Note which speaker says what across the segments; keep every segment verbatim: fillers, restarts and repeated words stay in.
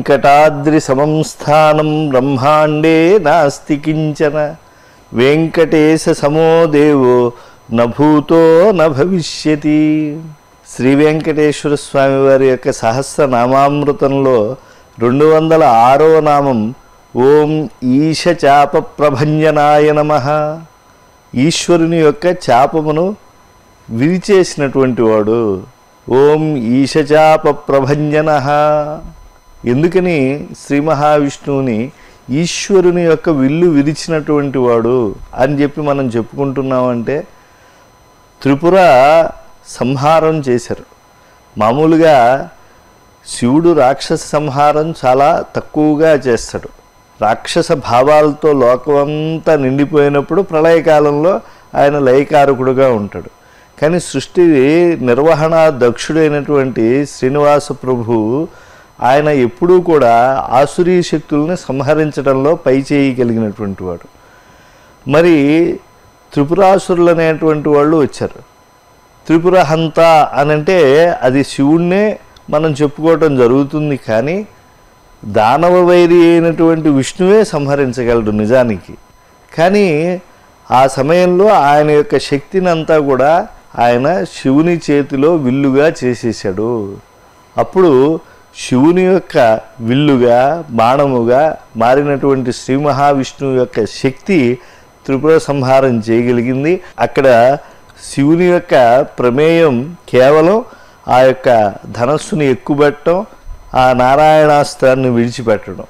Speaker 1: వెంకటాద్రి సమం స్థానం బ్రహ్మాండే నాస్తి కించన వెంకటేశ సమో దేవో నభూతో నభవిష్యతి. శ్రీ వెంకటేశ్వర స్వామి వారి యొక్క సహస్రనామామృతంలో రెండు వందల ఆరవ నామం ఓం ఈశ చాప ప్రభంజనాయ నమః. ఈశ్వరుని యొక్క చాపమును విరిచేసినటువంటి వాడు ఓం ఈశ చాప ప్రభంజనః. ఎందుకని శ్రీ మహావిష్ణువుని ఈశ్వరుని యొక్క విల్లు విరిచినటువంటి వాడు అని చెప్పి మనం చెప్పుకుంటున్నామంటే, త్రిపుర సంహారం చేశారు. మామూలుగా శివుడు రాక్షస సంహారం చాలా తక్కువగా చేస్తాడు. రాక్షస భావాలతో లోకమంతా నిండిపోయినప్పుడు ప్రళయకాలంలో ఆయన లయకారకుడుగా ఉంటాడు. కానీ సృష్టి నిర్వహణ దక్షుడైనటువంటి శ్రీనివాస ప్రభు ఆయన ఎప్పుడూ కూడా ఆసురీ శక్తుల్ని సంహరించడంలో పై చేయగలిగినటువంటి వాడు. మరి త్రిపురాసురులు అనేటువంటి వాళ్ళు వచ్చారు. త్రిపుర హంత అనంటే అది శివుణ్ణే మనం చెప్పుకోవటం జరుగుతుంది. కానీ దానవ వైరి అయినటువంటి విష్ణువే సంహరించగలడు నిజానికి. కానీ ఆ సమయంలో ఆయన యొక్క శక్తిని అంతా కూడా ఆయన శివుని చేతిలో విల్లుగా చేసేసాడు. అప్పుడు శివుని యొక్క విల్లుగా బాణముగా మారినటువంటి శ్రీ మహావిష్ణువు యొక్క శక్తి త్రిపుర సంహారం చేయగలిగింది. అక్కడ శివుని యొక్క ప్రమేయం కేవలం ఆ యొక్క ధనస్సుని ఎక్కుబెట్టడం, ఆ నారాయణాస్త్రాన్ని విడిచిపెట్టడం.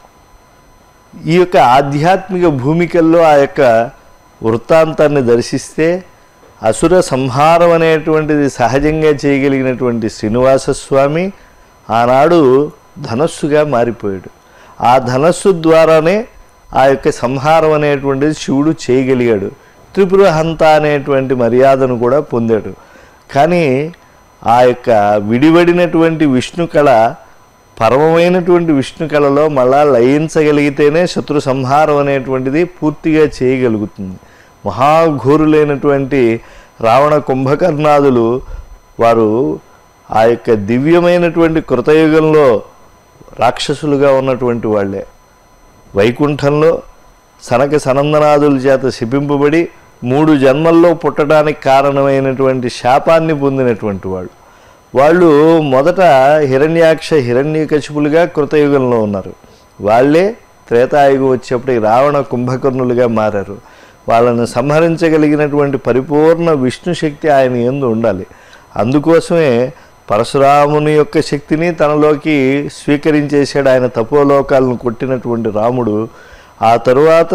Speaker 1: ఈ యొక్క ఆధ్యాత్మిక భూమికల్లో ఆ యొక్క వృత్తాంతాన్ని దర్శిస్తే అసుర సంహారం అనేటువంటిది సహజంగా చేయగలిగినటువంటి శ్రీనివాస స్వామి ఆనాడు ధనస్సుగా మారిపోయాడు. ఆ ధనస్సు ద్వారానే ఆ యొక్క సంహారం అనేటువంటిది శివుడు చేయగలిగాడు. త్రిపుర హంత అనేటువంటి మర్యాదను కూడా పొందాడు. కానీ ఆ యొక్క విడివడినటువంటి విష్ణు కళ పరమమైనటువంటి విష్ణు కళలో మళ్ళా లయించగలిగితేనే శత్రు సంహారం అనేటువంటిది పూర్తిగా చేయగలుగుతుంది. మహాఘోరులైనటువంటి రావణ కుంభకర్ణాదులు వారు ఆ యొక్క దివ్యమైనటువంటి కృతయుగంలో రాక్షసులుగా ఉన్నటువంటి వాళ్ళే. వైకుంఠంలో సనక సనందనాదుల చేత శపింపబడి మూడు జన్మల్లో పుట్టడానికి కారణమైనటువంటి శాపాన్ని పొందినటువంటి వాళ్ళు. వాళ్ళు మొదట హిరణ్యాక్ష హిరణ్యకశిపులుగా కృతయుగంలో ఉన్నారు. వాళ్ళే త్రేతాయుగం వచ్చేప్పటికి రావణ కుంభకర్ణులుగా మారారు. వాళ్ళను సంహరించగలిగినటువంటి పరిపూర్ణ విష్ణు శక్తి ఆయన యందు ఉండాలి. అందుకోసమే పరశురాముని యొక్క శక్తిని తనలోకి స్వీకరించేశాడు. ఆయన తపోలోకాలను కొట్టినటువంటి రాముడు ఆ తరువాత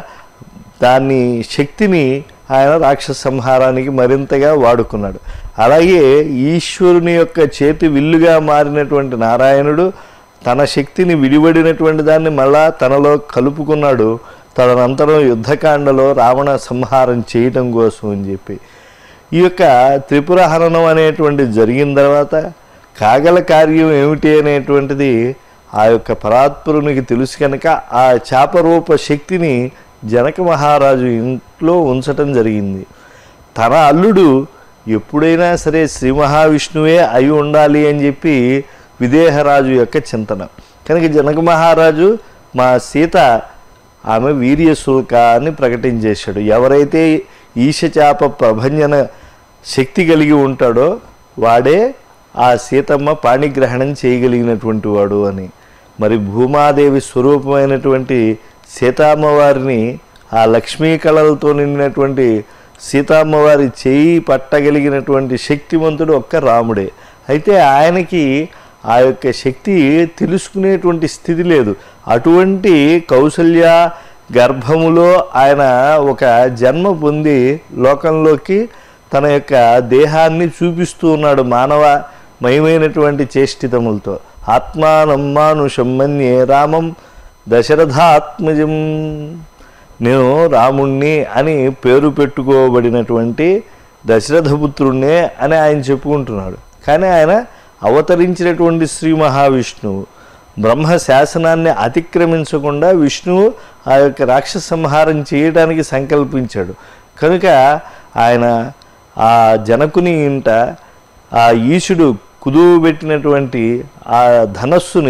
Speaker 1: దాన్ని శక్తిని ఆయన రాక్షస సంహారానికి మరింతగా వాడుకున్నాడు. అలాగే ఈశ్వరుని యొక్క చేతి విల్లుగా మారినటువంటి నారాయణుడు తన శక్తిని విడివడినటువంటి దాన్ని మళ్ళా తనలో కలుపుకున్నాడు. తదనంతరం యుద్ధకాండలో రావణ సంహారం చేయటం కోసం అని చెప్పి ఈ యొక్క త్రిపుర హననం అనేటువంటిది జరిగిన తర్వాత కాగల కార్యం ఏమిటి అనేటువంటిది ఆ యొక్క పరాత్పరునికి తెలుసు కనుక ఆ చాపరూప శక్తిని జనక మహారాజు ఇంట్లో ఉంచటం జరిగింది. తన అల్లుడు ఎప్పుడైనా సరే శ్రీ మహావిష్ణువే అయి ఉండాలి అని చెప్పి విదేహరాజు యొక్క చింతన. కనుక జనక మహారాజు మా సీత ఆమె వీర్యశుల్క అని ప్రకటించేశాడు. ఎవరైతే ఈశచాప ప్రభంజన శక్తి కలిగి ఉంటాడో వాడే ఆ సీతమ్మ పాణిగ్రహణం చేయగలిగినటువంటి వాడు అని. మరి భూమాదేవి స్వరూపమైనటువంటి సీతామ్మవారిని ఆ లక్ష్మీ కళలతో నిండినటువంటి సీతామ్మవారి చేయి పట్టగలిగినటువంటి శక్తివంతుడు ఒక్క రాముడే. అయితే ఆయనకి ఆ యొక్క శక్తి తెలుసుకునేటువంటి స్థితి లేదు. అటువంటి కౌసల్య గర్భములో ఆయన ఒక జన్మ పొంది లోకంలోకి తన యొక్క దేహాన్ని చూపిస్తూ ఉన్నాడు మానవమయమైనటువంటి చేష్టితములతో. ఆత్మానం మానుషం మన్యే రామం దశరథాత్మజం. నేను రాముణ్ణి అని పేరు పెట్టుకోబడినటువంటి దశరథపుత్రుణ్ణే అని ఆయన చెప్పుకుంటున్నాడు. కానీ ఆయన అవతరించినటువంటి శ్రీ మహావిష్ణువు బ్రహ్మ శాసనాన్ని అతిక్రమించకుండా విష్ణువు ఆ యొక్క రాక్షస సంహారం చేయడానికి సంకల్పించాడు. కనుక ఆయన ఆ జనకుని ఇంట ఆ ఈశుడు కుదువు పెట్టినటువంటి ఆ ధనస్సుని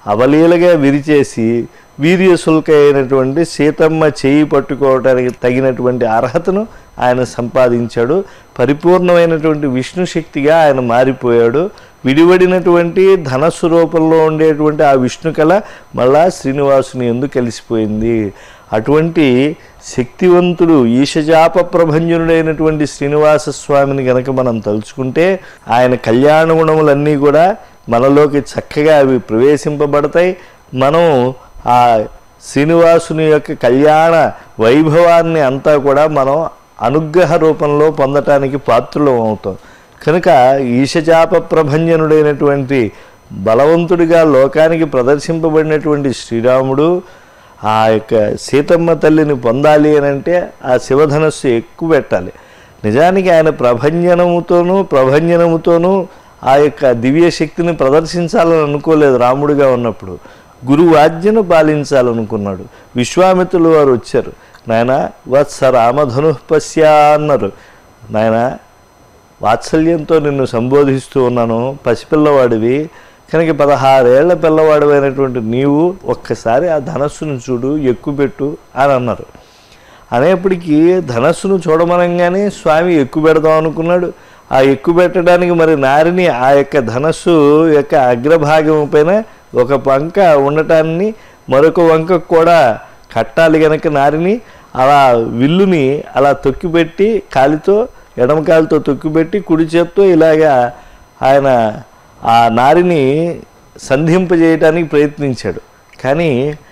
Speaker 1: అవలీలగా విరిచేసి వీర్యశుల్క అయినటువంటి సీతమ్మ చేయి పట్టుకోవడానికి తగినటువంటి అర్హతను ఆయన సంపాదించాడు. పరిపూర్ణమైనటువంటి విష్ణు శక్తిగా ఆయన మారిపోయాడు. విడివడినటువంటి ధనస్సు రూపంలో ఉండేటువంటి ఆ విష్ణు కళ మళ్ళా శ్రీనివాసుని యందు కలిసిపోయింది. అటువంటి శక్తివంతుడు ఈశజాప ప్రభంజనుడైనటువంటి శ్రీనివాస స్వామిని గనక మనం తలుచుకుంటే ఆయన కళ్యాణ గుణములన్నీ కూడా మనలోకి చక్కగా అవి ప్రవేశింపబడతాయి. మనం ఆ శ్రీనివాసుని యొక్క కళ్యాణ వైభవాన్ని అంతా కూడా మనం అనుగ్రహ రూపంలో పొందటానికి పాత్రులం అవుతాం. కనుక ఈశజాప ప్రభంజనుడైనటువంటి బలవంతుడిగా లోకానికి ప్రదర్శింపబడినటువంటి శ్రీరాముడు ఆ యొక్క సీతమ్మ తల్లిని పొందాలి అని అంటే ఆ శివధనస్సు ఎక్కువ పెట్టాలి. నిజానికి ఆయన ప్రభంజనముతోనూ ప్రభంజనముతోనూ ఆ యొక్క దివ్య శక్తిని ప్రదర్శించాలని అనుకోలేదు. రాముడిగా ఉన్నప్పుడు గురువు ఆజ్ఞను పాలించాలనుకున్నాడు. విశ్వామిత్రులు వారు వచ్చారు. నాయన వత్స రామధను పశ్య అన్నారు. నాయన వాత్సల్యంతో నిన్ను సంబోధిస్తూ ఉన్నాను, పసిపిల్లవాడివి కనుక పదహారేళ్ల పిల్లవాడు అయినటువంటి నీవు ఒక్కసారి ఆ ధనస్సును చూడు, ఎక్కుపెట్టు అని అన్నారు. అనేప్పటికీ ధనస్సును చూడమనగానే స్వామి ఎక్కువ పెడదాం అనుకున్నాడు. ఆ ఎక్కువ పెట్టడానికి మరి నారిని ఆ యొక్క ధనస్సు యొక్క అగ్రభాగం పైన ఒక వంక ఉండటాన్ని మరొక వంక కూడా కట్టాలి కనుక నారిని అలా విల్లుని అలా తొక్కిపెట్టి కాలితో ఎడమ కాలితో తొక్కిపెట్టి కుడి చేత్తో ఇలాగా ఆయన ఆ నారిని సంధింపజేయటానికి ప్రయత్నించాడు. కానీ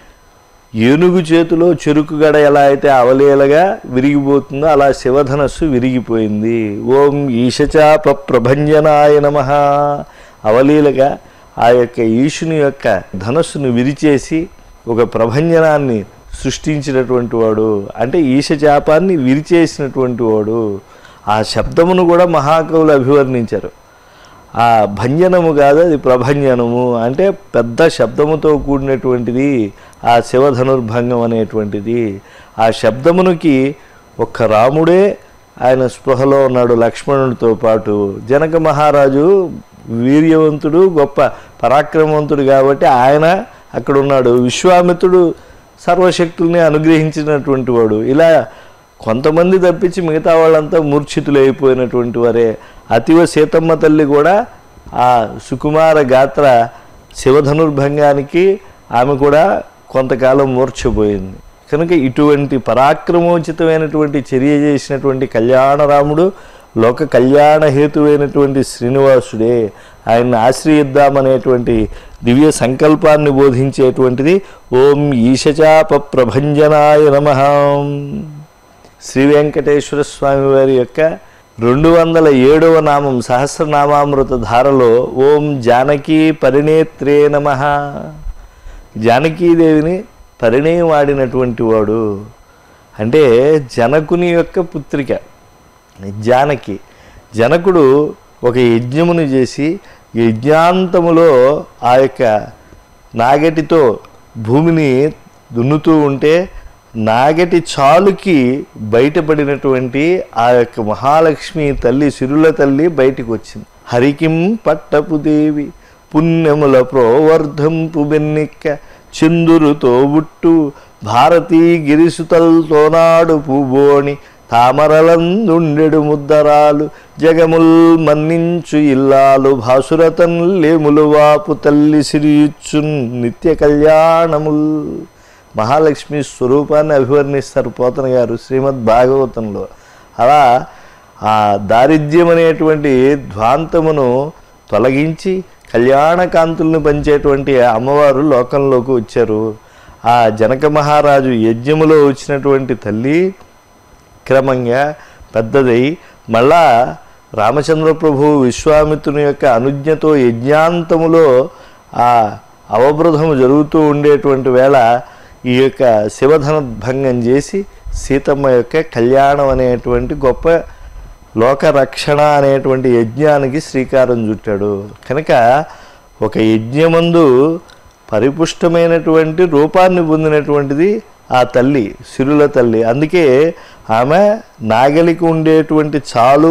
Speaker 1: ఏనుగు చేతిలో చెరుకు గడ ఎలా అయితే అవలేలగా విరిగిపోతుందో అలా శివధనస్సు విరిగిపోయింది. ఓం ఈశచాప ప్రభంజనాయ నమః. అవలీలగా ఆ యొక్క ఈశుని యొక్క ధనస్సును విరిచేసి ఒక ప్రభంజనాన్ని సృష్టించినటువంటి వాడు, అంటే ఈశచాపాన్ని విరిచేసినటువంటి వాడు. ఆ శబ్దమును కూడా మహాకవులు అభివర్ణించారు. ఆ భంజనము కాదు, అది ప్రభంజనము, అంటే పెద్ద శబ్దముతో కూడినటువంటిది ఆ శివధనుర్భంగం అనేటువంటిది. ఆ శబ్దమునికి ఒక్క రాముడే ఆయన స్పృహలో ఉన్నాడు లక్ష్మణుడితో పాటు. జనక మహారాజు వీర్యవంతుడు, గొప్ప పరాక్రమవంతుడు కాబట్టి ఆయన అక్కడ ఉన్నాడు. విశ్వామిత్రుడు సర్వశక్తుల్ని అనుగ్రహించినటువంటి వాడు. ఇలా కొంతమంది తప్పించి మిగతా వాళ్ళంతా మూర్ఛితులైపోయినటువంటి వారే. అతివ సీతమ్మ తల్లి కూడా ఆ సుకుమార గాత్ర శివధనుర్భంగానికి ఆమె కూడా కొంతకాలం మూర్ఛపోయింది. కనుక ఇటువంటి పరాక్రమోచితమైనటువంటి చర్య చేసినటువంటి కళ్యాణరాముడు లోక కళ్యాణ హేతువైనటువంటి శ్రీనివాసుడే. ఆయన్ని ఆశ్రయిద్దామనేటువంటి దివ్య సంకల్పాన్ని బోధించేటువంటిది ఓం ఈశచాప ప్రభంజనాయ నమః. శ్రీ వెంకటేశ్వర స్వామి వారి యొక్క రెండు వందల ఏడవ నామం సహస్రనామామృత ధారలో ఓం జానకీ పరిణేత్రే నమః. జానకీదేవిని పరిణయం ఆడినటువంటి వాడు అంటే జనకుని యొక్క పుత్రిక జానకి. జనకుడు ఒక యజ్ఞమును చేసి యజ్ఞాంతములో ఆ యొక్క నాగటితో భూమిని దున్నుతూ ఉంటే నాగటి చాలుకి బయటపడినటువంటి ఆ యొక్క మహాలక్ష్మి తల్లి సిరుల తల్లి బయటికి వచ్చింది. హరికిం పట్టపు దేవి పుణ్యముల ప్రోవర్ధంపు బెన్నిక్క చందురుతో బుట్టు భారతీ గిరిసుతల్తో నాడు పూబోణి తామరలందుండెడు ముద్దరాలు జగముల్ మన్నించు ఇల్లాలు భాసురతన్ లేములు వాపు తల్లి సిరియుచ్చున్ నిత్య కళ్యాణముల్. మహాలక్ష్మి స్వరూపాన్ని అభివర్ణిస్తారు పోతన గారు శ్రీమద్ భాగవతంలో. అలా ఆ దారిద్ర్యం అనేటువంటి ధ్వాంతమును తొలగించి కళ్యాణ కాంతుల్ని పంచేటువంటి అమ్మవారు లోకంలోకి వచ్చారు. ఆ జనక మహారాజు యజ్ఞములో వచ్చినటువంటి తల్లి క్రమంగా పెద్దదై మళ్ళా రామచంద్ర ప్రభు విశ్వామిత్రుని యొక్క అనుజ్ఞతో యజ్ఞాంతములో ఆ అవబృధము జరుగుతూ ఉండేటువంటి వేళ ఈ యొక్క శివధనుర్భంగం చేసి సీతమ్మ యొక్క కళ్యాణం అనేటువంటి గొప్ప లోకరక్షణ అనేటువంటి యజ్ఞానికి శ్రీకారం చుట్టాడు. కనుక ఒక యజ్ఞమందు పరిపుష్టమైనటువంటి రూపాన్ని పొందినటువంటిది ఆ తల్లి సిరుల తల్లి. అందుకే ఆమె నాగలికి ఉండేటువంటి చాలు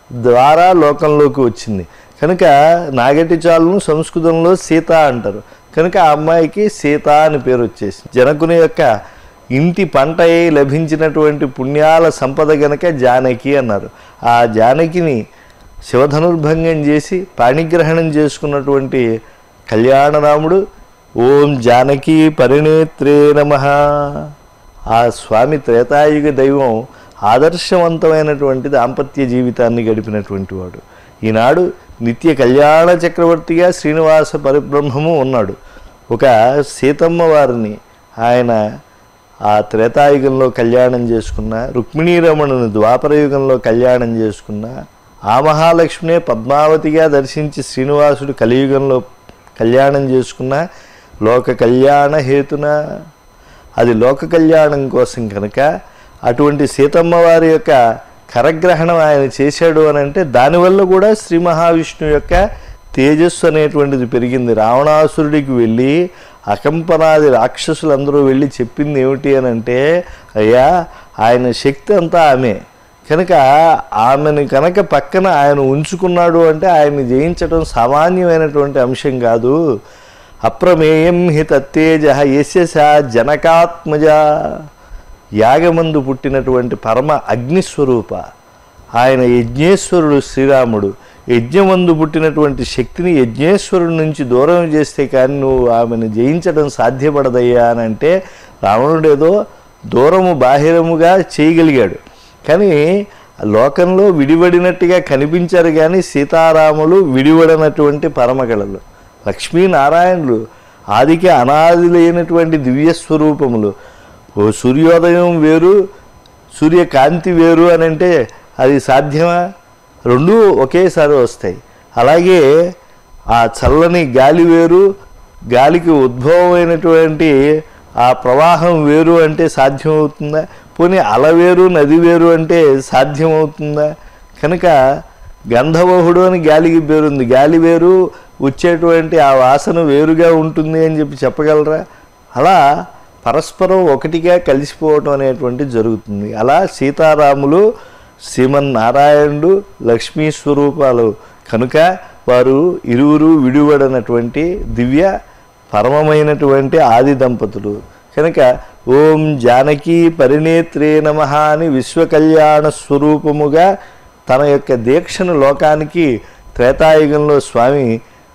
Speaker 1: ద్వారా లోకంలోకి వచ్చింది. కనుక నాగటి చాలును సంస్కృతంలో సీత అంటారు, కనుక ఆ అమ్మాయికి సీత అని పేరు వచ్చేసింది. జనకుని యొక్క ఇంటి పంట అయి లభించినటువంటి పుణ్యాల సంపద గనక జానకి అన్నారు. ఆ జానకిని శివధనుర్భంగం చేసి పాణిగ్రహణం చేసుకున్నటువంటి కళ్యాణరాముడు ఓం జానకి పరిణేత్రే నమః. ఆ స్వామి త్రేతాయుగ దైవం ఆదర్శవంతమైనటువంటి దాంపత్య జీవితాన్ని గడిపినటువంటి వాడు. ఈనాడు నిత్య కళ్యాణ చక్రవర్తిగా శ్రీనివాస పరిబ్రహ్మము ఉన్నాడు. ఒక సీతమ్మ వారిని ఆయన ఆ త్రేతాయుగంలో కళ్యాణం చేసుకున్న, రుక్మిణీరమణుని ద్వాపరయుగంలో కళ్యాణం చేసుకున్న, ఆ మహాలక్ష్మినే పద్మావతిగా దర్శించి శ్రీనివాసుడు కలియుగంలో కళ్యాణం చేసుకున్న లోక కళ్యాణ హేతున, అది లోక కళ్యాణం కోసం కనుక అటువంటి సీతమ్మ వారి యొక్క కరగ్రహణం ఆయన చేశాడు అని అంటే దానివల్ల కూడా శ్రీ మహావిష్ణువు యొక్క తేజస్సు అనేటువంటిది పెరిగింది. రావణాసురుడికి వెళ్ళి అకంపనాది రాక్షసులందరూ వెళ్ళి చెప్పింది ఏమిటి అని అంటే, అయ్యా ఆయన శక్తి అంతా ఆమె కనుక ఆమెను కనుక పక్కన ఆయన ఉంచుకున్నాడు అంటే ఆయన్ని జయించడం సామాన్యమైనటువంటి అంశం కాదు. అప్రమేయం హి తత్తేజ యస్య సా జనకాత్మజ. యాగమందు పుట్టినటువంటి పరమ అగ్నిస్వరూప ఆయన యజ్ఞేశ్వరుడు శ్రీరాముడు. యజ్ఞమందు పుట్టినటువంటి శక్తిని యజ్ఞేశ్వరుడి నుంచి దూరం చేస్తే కానీ నువ్వు ఆమెను జయించడం సాధ్యపడదయ్యా అని అంటే రావణుడేదో దూరము బాహిరముగా చేయగలిగాడు, కానీ లోకంలో విడివడినట్టుగా కనిపించారు. కానీ సీతారాములు విడివడనటువంటి పరమకళలు, లక్ష్మీనారాయణులు ఆదికి అనాది లేనటువంటి దివ్యస్వరూపములు. ఓ సూర్యోదయం వేరు సూర్యకాంతి వేరు అని అంటే అది సాధ్యమా? రెండూ ఒకేసారి వస్తాయి. అలాగే ఆ చల్లని గాలి వేరు, గాలికి ఉద్భవమైనటువంటి ఆ ప్రవాహం వేరు అంటే సాధ్యమవుతుందా? పోనీ అల వేరు నది వేరు అంటే సాధ్యమవుతుందా? కనుక గంధవహుడు అని గాలికి పేరుంది, గాలి వేరు వచ్చేటువంటి ఆ వాసన వేరుగా ఉంటుంది అని చెప్పి చెప్పగలరా? అలా పరస్పరం ఒకటిగా కలిసిపోవటం అనేటువంటి జరుగుతుంది. అలా సీతారాములు శ్రీమన్నారాయణుడు లక్ష్మీ స్వరూపాలు కనుక వారు ఇరువురు విడివడనటువంటి దివ్య పరమమైనటువంటి ఆది దంపతులు కనుక ఓం జానకీ పరిణేత్రే నమః అని విశ్వకళ్యాణ స్వరూపముగా తన యొక్క దీక్షను లోకానికి త్రేతాయుగంలో స్వామి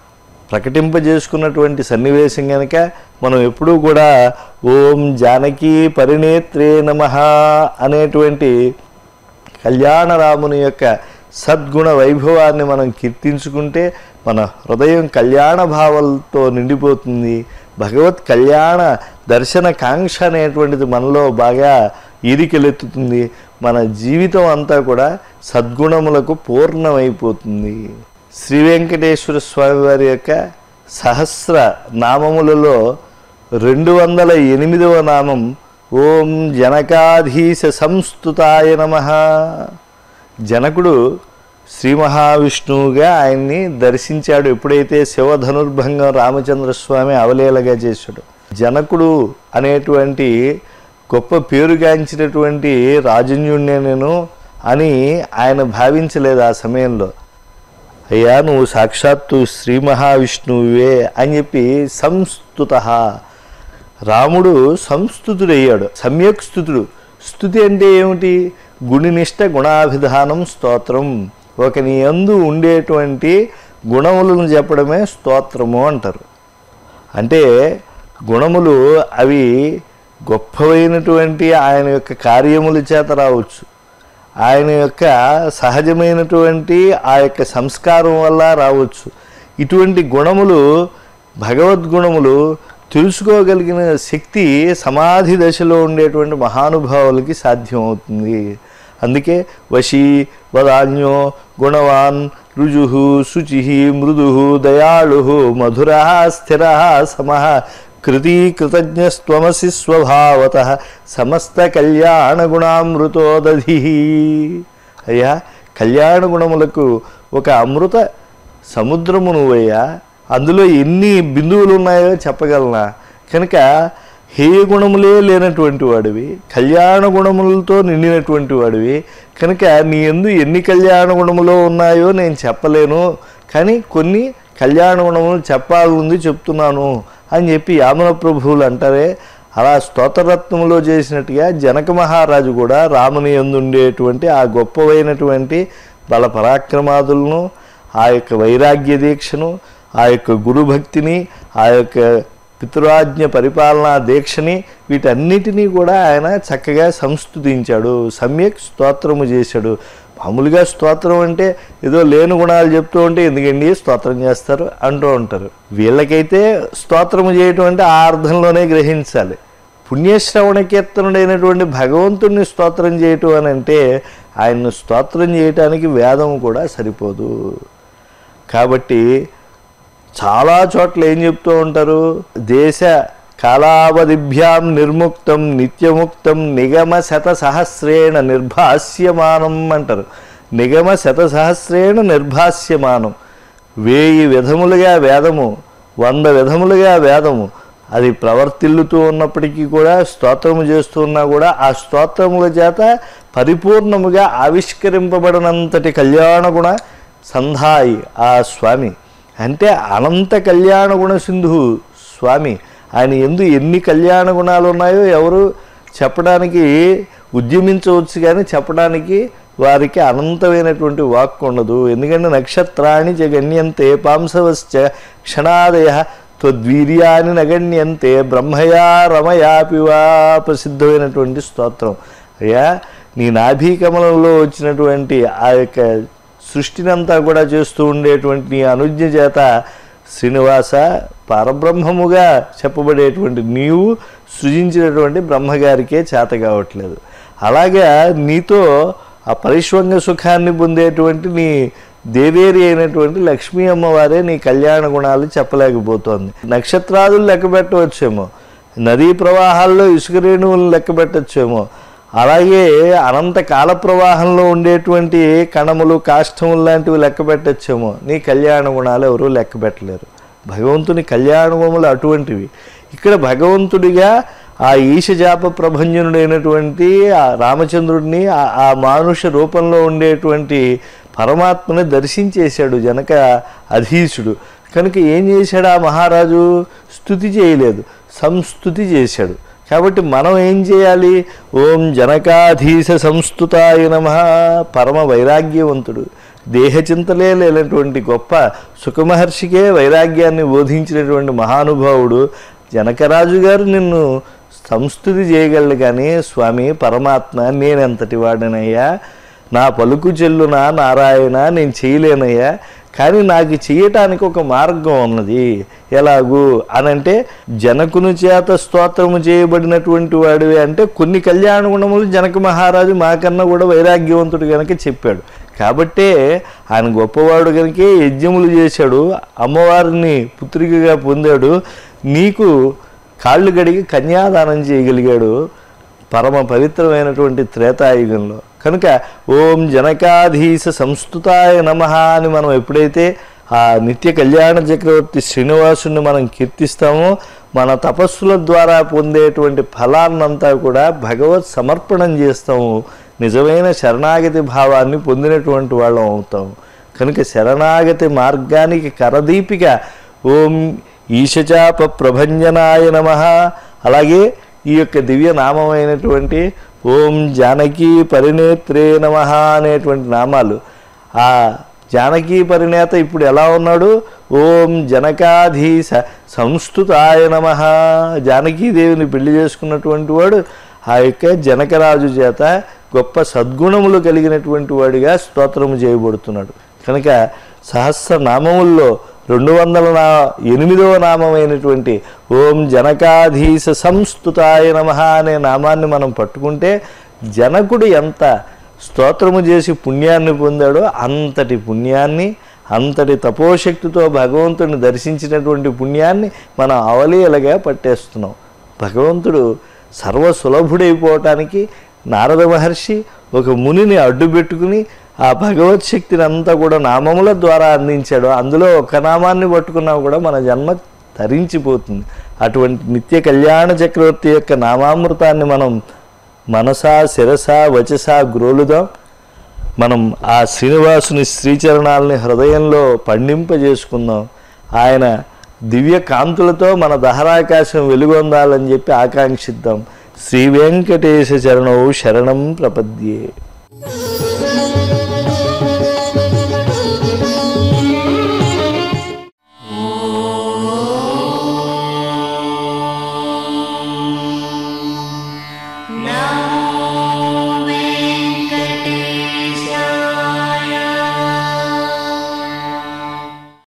Speaker 1: ప్రకటింపజేసుకున్నటువంటి సన్నివేశం కనుక మనం ఎప్పుడూ కూడా ఓం జానకీ పరిణేత్రే నమః అనేటువంటి కళ్యాణరాముని యొక్క సద్గుణ వైభవాన్ని మనం కీర్తించుకుంటే మన హృదయం కళ్యాణ భావాలతో నిండిపోతుంది. భగవత్ కళ్యాణ దర్శన కాంక్ష అనేటువంటిది మనలో బాగా ఈరికెలెత్తుతుంది. మన జీవితం అంతా కూడా సద్గుణములకు పూర్ణమైపోతుంది. శ్రీ వెంకటేశ్వర స్వామి వారి యొక్క సహస్ర నామములలో రెండు వందల ఎనిమిదవ నామం ఓం జనకాధీశ సంస్తుతాయ నమః. జనకుడు శ్రీ మహావిష్ణువుగా ఆయన్ని దర్శించాడు ఎప్పుడైతే శివధనుర్భంగం రామచంద్రస్వామి అవలీలగా చేశాడు. జనకుడు అనేటువంటి గొప్ప పేరుగాంచినటువంటి రాజన్యుణ్ణే నేను అని ఆయన భావించలేదు ఆ సమయంలో. అయ్యా నువ్వు సాక్షాత్తు శ్రీ మహావిష్ణువే అని చెప్పి సంస్తుత. రాముడు సంస్తుతుడయ్యాడు, సమ్యక్ స్తుతుడు. స్తుతి అంటే ఏమిటి? గుణినిష్ట గుణాభిధానం స్తోత్రం. ఒక నీ యందు ఉండేటువంటి గుణములను చెప్పడమే స్తోత్రము అంటారు. అంటే గుణములు అవి గొప్పవైనటువంటి ఆయన యొక్క కార్యముల చేత రావచ్చు, ఆయన యొక్క సహజమైనటువంటి ఆ యొక్క సంస్కారం వల్ల రావచ్చు. ఇటువంటి గుణములు భగవద్గుణములు తెలుసుకోగలిగిన శక్తి సమాధి దశలో ఉండేటువంటి మహానుభావులకి సాధ్యమవుతుంది. అందుకే వశీ వదాన్యో గుణవాన్ రుజు శుచి మృదు దయాళు మధుర స్థిర సమః కృతి కృతజ్ఞస్త్వమసి స్వభావత సమస్త కళ్యాణ గుణామృతో దధి. అయ్యా కళ్యాణ గుణములకు ఒక అమృత సముద్రము నువ్వయ్యా, అందులో ఎన్ని బిందువులు ఉన్నాయో చెప్పగలనా? కనుక హేయ గుణములే లేనటువంటి వాడివి, కళ్యాణ గుణములతో నిండినటువంటి వాడివి. కనుక నీ యందు ఎన్ని కళ్యాణ గుణములో ఉన్నాయో నేను చెప్పలేను, కానీ కొన్ని కళ్యాణ గుణములు చెప్పాలి ఉంది చెప్తున్నాను అని చెప్పి యామున ప్రభువులు అంటారే, అలా స్తోత్రరత్నంలో చేసినట్టుగా జనక మహారాజు కూడా రాముని యందు ఉండేటువంటి ఆ గొప్పవైనటువంటి బల పరాక్రమాదులను, ఆ యొక్క వైరాగ్య దీక్షను, ఆ యొక్క గురుభక్తిని, ఆ యొక్క పితృరాజ్ఞ పరిపాలనా దీక్షని, వీటన్నిటినీ కూడా ఆయన చక్కగా సంస్తుతించాడు, సమ్యక్ స్తోత్రము చేశాడు. మామూలుగా స్తోత్రం అంటే ఏదో లేని గుణాలు చెప్తూ ఉంటే ఎందుకండి స్తోత్రం చేస్తారు అంటూ ఉంటారు. వీళ్ళకైతే స్తోత్రము చేయటం అంటే ఆ అర్థంలోనే గ్రహించాలి. పుణ్యశ్రవణ కీర్తనుడైనటువంటి భగవంతుడిని స్తోత్రం చేయటం అని అంటే ఆయన్ను స్తోత్రం చేయటానికి వేదం కూడా సరిపోదు. కాబట్టి చాలా చోట్ల ఏం చెప్తూ ఉంటారు, దేశ కాలావధిభ్యాం నిర్ముక్తం నిత్యముక్తం నిగమ శత సహస్రేణ నిర్భాస్యమానం అంటారు. నిగమ శత సహస్రేణ నిర్భాస్యమానం, వేయి విధములుగా వేదము, వంద విధములుగా వేదము అది ప్రవర్తిల్లుతూ ఉన్నప్పటికీ కూడా, స్తోత్రము చేస్తున్నా కూడా ఆ స్తోత్రముల చేత పరిపూర్ణముగా ఆవిష్కరింపబడినంతటి కళ్యాణ గుణ సంధాయి ఆ స్వామి. అంటే అనంత కళ్యాణ గుణ సింధు స్వామి. ఆయన ఎందు ఎన్ని కళ్యాణ గుణాలు ఉన్నాయో ఎవరు చెప్పడానికి ఉద్యమించవచ్చు, కానీ చెప్పడానికి వారికి అనంతమైనటువంటి వాక్కు ఉండదు. ఎందుకంటే నక్షత్రాన్ని జగన్యంతే పాంసవశ్చ క్షణాదయ త్వద్వీర్యాన్ని నగణ్యంతే బ్రహ్మయా రమయాపివా ప్రసిద్ధమైనటువంటి స్తోత్రం. అయ్యా నీ నాభీకమలంలో వచ్చినటువంటి ఆ యొక్క సృష్టినంతా కూడా చేస్తూ ఉండేటువంటి నీ అనుజ్ఞ చేత శ్రీనివాస పరబ్రహ్మముగా చెప్పబడేటువంటి నీవు సృజించినటువంటి బ్రహ్మగారికే చేత కావట్లేదు. అలాగే నీతో ఆ పరిష్వంగ సుఖాన్ని పొందేటువంటి నీ దేవేరి అయినటువంటి లక్ష్మీ అమ్మవారే నీ కళ్యాణ గుణాలు చెప్పలేకపోతోంది. నక్షత్రాదులు లెక్క పెట్టవచ్చేమో, నదీ ప్రవాహాల్లో ఇసుక రేణువులను లెక్క పెట్టచ్చేమో, అలాగే అనంత కాల ప్రవాహంలో ఉండేటువంటి కణములు కాష్టములు లాంటివి లెక్క పెట్టచ్చేమో, నీ కళ్యాణ గుణాలు ఎవరూ లెక్క పెట్టలేరు. భగవంతుని కళ్యాణ గుణములు అటువంటివి. ఇక్కడ భగవంతుడిగా ఆ ఈశజాప ప్రభంజనుడైనటువంటి ఆ రామచంద్రుడిని ఆ మానుష రూపంలో ఉండేటువంటి పరమాత్మని దర్శించేశాడు జనక అధీశుడు. కనుక ఏం చేశాడు ఆ మహారాజు? స్తుతి చేయలేదు, సంస్తుతి చేశాడు. కాబట్టి మనం ఏం చేయాలి? ఓం జనకాధీశ సంస్తుతాయ నమః. పరమ వైరాగ్యవంతుడు, దేహచింతలే లేనటువంటి గొప్ప సుఖమహర్షికే వైరాగ్యాన్ని బోధించినటువంటి మహానుభావుడు జనకరాజు గారు నిన్ను సంస్తుతి చేయగలడు. కానీ స్వామి పరమాత్మ నేనెంతటి వాడినయ్యా, నా పలుకు చెల్లునా నారాయణ, నేను చేయలేనయ్యా, కానీ నాకు చేయటానికి ఒక మార్గం ఉన్నది. ఎలాగూ అనంటే జనకుని చేత స్తోత్రము చేయబడినటువంటి వాడివి అంటే కొన్ని కళ్యాణ గుణములు జనక మహారాజు మాకన్నా కూడా వైరాగ్యవంతుడు కనుక చెప్పాడు. కాబట్టే ఆయన గొప్పవాడు కనుకే యజ్ఞములు చేశాడు, అమ్మవారిని పుత్రికగా పొందాడు, నీకు కాళ్ళు గడిగి కన్యాదానం చేయగలిగాడు పరమ పవిత్రమైనటువంటి త్రేతాయుగంలో. కనుక ఓం జనకాధీశ సంస్తుతాయ నమః అని మనం ఎప్పుడైతే ఆ నిత్య కళ్యాణ చక్రవర్తి శ్రీనివాసుని మనం కీర్తిస్తామో, మన తపస్సుల ద్వారా పొందేటువంటి ఫలాన్నంతా కూడా భగవత్ సమర్పణం చేస్తాము, నిజమైన శరణాగతి భావాన్ని పొందినటువంటి వాళ్ళం అవుతాము. కనుక శరణాగతి మార్గానికి కరదీపిక ఓం ఈశచాప ప్రభంజనాయ నమః. అలాగే ఈ యొక్క దివ్య నామమైనటువంటి ఓం జానకీ పరినేత్రే నమః అనేటువంటి నామాలు. ఆ జానకీ పరినేత ఇప్పుడు ఎలా ఉన్నాడు? ఓం జనకాధీశ సంస్తుతాయ నమః. జానకీదేవిని పెళ్లి చేసుకున్నటువంటి వాడు ఆ యొక్క జనకరాజు చేత గొప్ప సద్గుణములు కలిగినటువంటి వాడిగా స్తోత్రము చేయబడుతున్నాడు. కనుక సహస్రనామముల్లో రెండు వందల నా ఎనిమిదవ నామమైనటువంటి ఓం జనకాధీశ సంస్తుతాయ నమః అనే నామాన్ని మనం పట్టుకుంటే జనకుడు ఎంత స్తోత్రము చేసి పుణ్యాన్ని పొందాడో అంతటి పుణ్యాన్ని, అంతటి తపోశక్తితో భగవంతుడిని దర్శించినటువంటి పుణ్యాన్ని మనం అవలీలగా పట్టేస్తున్నాం. భగవంతుడు సర్వసులభుడైపోవటానికి నారద మహర్షి ఒక మునిని అడ్డు పెట్టుకుని ఆ భగవత్ శక్తిని అంతా కూడా నామముల ద్వారా అందించాడు. అందులో ఒక నామాన్ని పట్టుకున్నా కూడా మన జన్మ తరించిపోతుంది. అటువంటి నిత్య కళ్యాణ చక్రవర్తి యొక్క నామామృతాన్ని మనం మనసా శిరసా వచసా గ్రోలుదాం. మనం ఆ శ్రీనివాసుని శ్రీచరణాలని హృదయంలో పండింపజేసుకుందాం. ఆయన దివ్య కాంతులతో మన దహరాకాశం వెలుగొందాలని చెప్పి ఆకాంక్షిద్దాం. శ్రీ వెంకటేశ చరణౌ శరణం ప్రపద్యే.